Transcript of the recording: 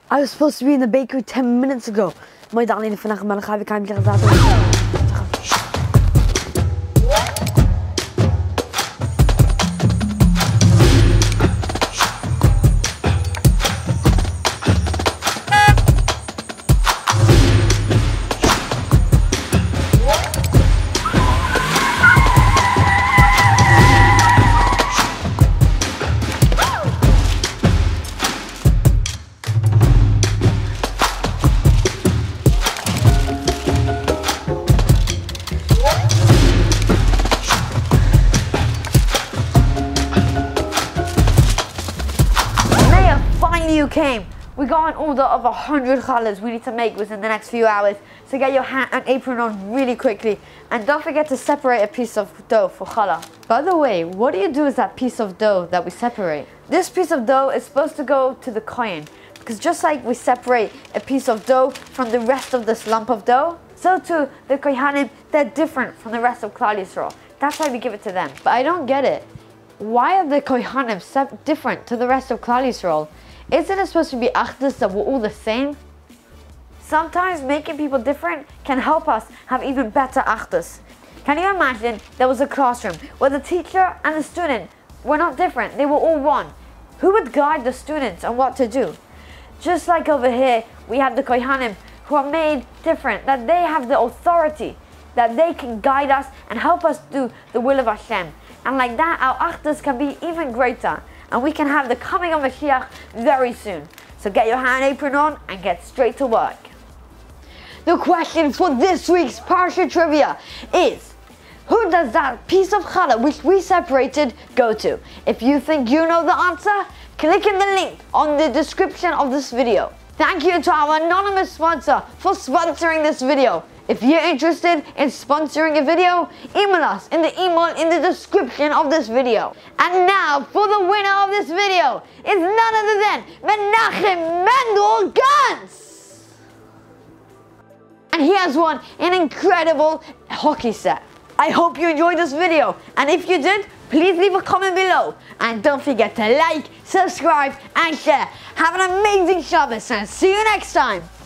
I was supposed to be in the bakery 10 minutes ago. Maar dan vandaag maar dan ga ik aan het You came. We got an order of 100 challahs we need to make within the next few hours, so get your hat and apron on really quickly, and don't forget to separate a piece of dough for challah. By the way, what do you do with that piece of dough that we separate? This piece of dough is supposed to go to the kohen, because just like we separate a piece of dough from the rest of this lump of dough, so too the kohanim, they're different from the rest of Klal Yisrael. That's why we give it to them. But I don't get it. Why are the kohanim different to the rest of Klal Yisrael? Isn't it supposed to be achdus that we're all the same? Sometimes making people different can help us have even better achdus. Can you imagine there was a classroom where the teacher and the student were not different, they were all one? Who would guide the students on what to do? Just like over here, we have the kohanim who are made different, that they have the authority, that they can guide us and help us do the will of Hashem. And like that, our achdus can be even greater. And we can have the coming of Mashiach very soon. So get your hand apron on and get straight to work. The question for this week's Parsha Trivia is, who does that piece of challah which we separated go to? If you think you know the answer, click in the link on the description of this video. Thank you to our anonymous sponsor for sponsoring this video. If you're interested in sponsoring a video, email us in the email in the description of this video. And now for the winner of this video is none other than Menachem Mendel Gantz. And he has won an incredible hockey set. I hope you enjoyed this video, and if you did, please leave a comment below. And don't forget to like, subscribe and share. Have an amazing Shabbos and see you next time.